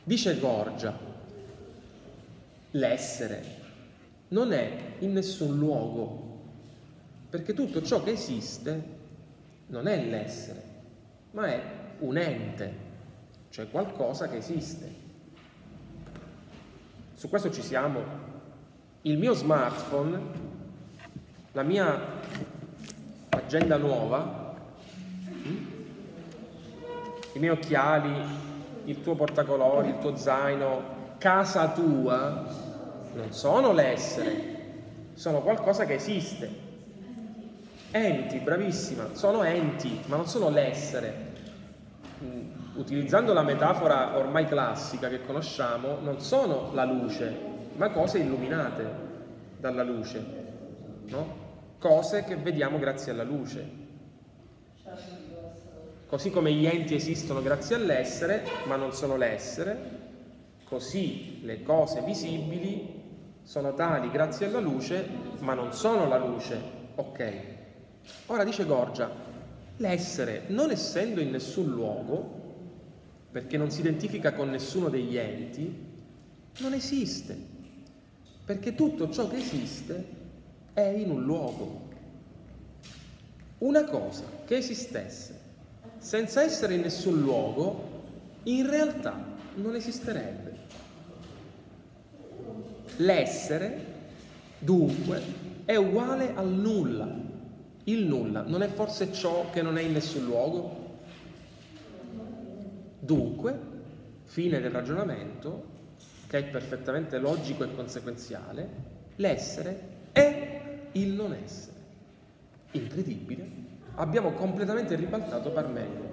Dice Gorgia, l'essere non è in nessun luogo, perché tutto ciò che esiste non è l'essere, ma è un ente, cioè qualcosa che esiste. Su questo ci siamo. Il mio smartphone, la mia agenda nuova, i miei occhiali, il tuo portacolori, il tuo zaino, casa tua, non sono l'essere, sono qualcosa che esiste. Enti, bravissima, sono enti, ma non sono l'essere. Utilizzando la metafora ormai classica che conosciamo, non sono la luce, ma cose illuminate dalla luce, no? Cose che vediamo grazie alla luce. Così come gli enti esistono grazie all'essere, ma non sono l'essere, così le cose visibili sono tali grazie alla luce, ma non sono la luce. Ok. Ora dice Gorgia, l'essere, non essendo in nessun luogo, perché non si identifica con nessuno degli enti, non esiste, perché tutto ciò che esiste è in un luogo. Una cosa che esistesse senza essere in nessun luogo, in realtà non esisterebbe. L'essere, dunque, è uguale al nulla. Il nulla non è forse ciò che non è in nessun luogo? Dunque, fine del ragionamento, che è perfettamente logico e conseguenziale, l'essere è il non essere. Incredibile. Abbiamo completamente ribaltato Parmenide.